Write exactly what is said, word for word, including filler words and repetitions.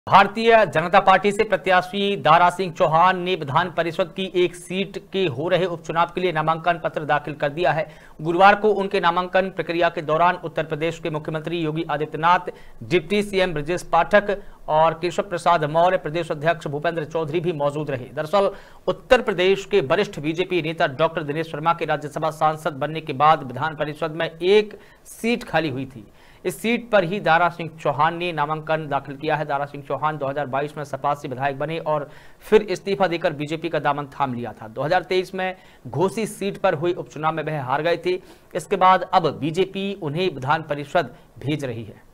Bharatiya Janata party से प्रत्याशी दारा सिंह चौहान ने विधान परिषद की एक सीट के हो रहे उपचुनाव के लिए नामांकन पत्र दाखिल कर दिया है। गुरुवार को उनके नामांकन प्रक्रिया के दौरान उत्तर प्रदेश के मुख्यमंत्री योगी आदित्यनाथ, डिप्टी सीएम ब्रजेश पाठक और केशव प्रसाद मौर्य, प्रदेश अध्यक्ष भूपेंद्र चौधरी भी मौजूद रहे। दरअसल उत्तर प्रदेश के वरिष्ठ बीजेपी नेता डॉक्टर दिनेश शर्मा के राज्यसभा सांसद बनने के बाद विधान परिषद में एक सीट खाली हुई थी। इस सीट पर ही दारा सिंह चौहान ने नामांकन दाखिल किया है। दारा सिंह चौहान दो हज़ार बाईस में सपा से विधायक बने और फिर इस्तीफा देकर बीजेपी का दामन थाम लिया था। दो हज़ार तेईस में घोसी सीट पर हुई उपचुनाव में वह हार गए थे। इसके बाद अब बीजेपी उन्हें विधान परिषद भेज रही है।